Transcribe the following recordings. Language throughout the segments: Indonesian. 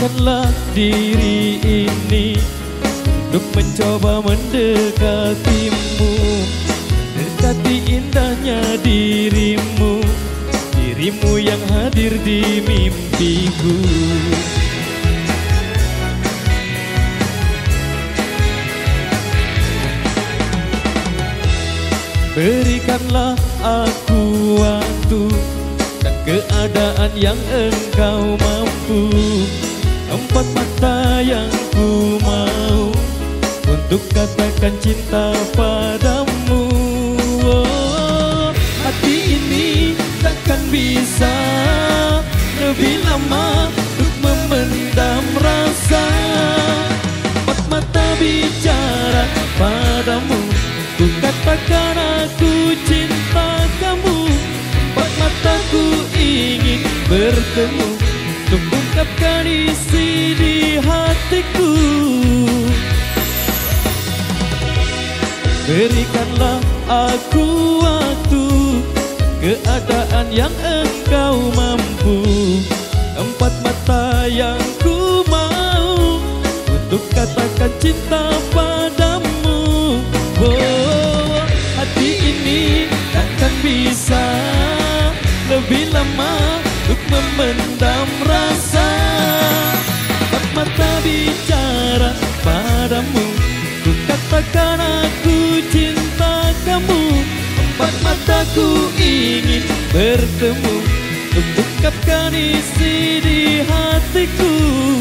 Berikanlah diri ini untuk mencoba mendekatimu, dekati indahnya dirimu, dirimu yang hadir di mimpiku. Berikanlah aku waktu dan keadaan yang engkau mampu, empat mata yang ku mau untuk katakan cinta padamu. Oh, hati ini takkan bisa lebih lama untuk memendam rasa. Empat mata bicara padamu, ku katakan aku cinta kamu. Empat mataku ingin bertemu untuk ungkapkan isi di hatiku. Berikanlah aku waktu, keadaan yang engkau mampu, empat mata yang ku mau untuk katakan cinta padamu. Oh, hati ini takkan bisa lebih lama untuk memendam rasa. Empat mata bicara padamu, ku katakan aku cinta kamu. Empat mataku ingin bertemu untuk ungkapkan isi di hatiku.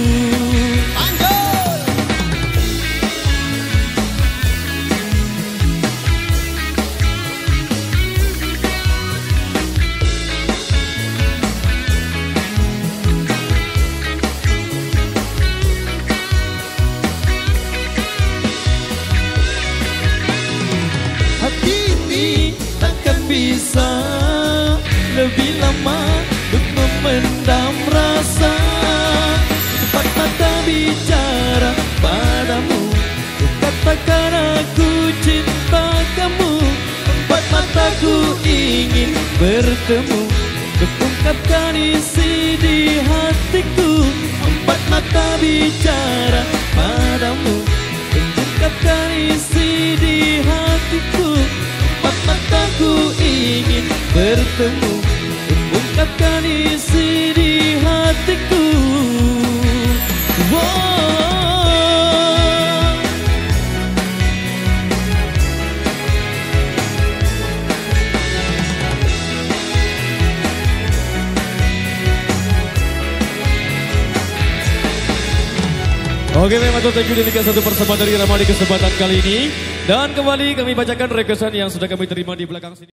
Bisa lebih lama untuk memendam rasa. Empat mata bicara padamu, ku katakan aku cinta kamu. Empat mataku ingin bertemu untuk ungkapkan isi di hatiku. Empat mata bicara padamu, untuk ungkapkan isi di hatiku. Empat mataku ingin bertemu untuk ungkapkan isi di hatiku. Wow. Oke, memang thank you dedikan satu persembahan dari Rama di kesempatan kali ini. Dan kembali kami bacakan requestan yang sudah kami terima di belakang sini.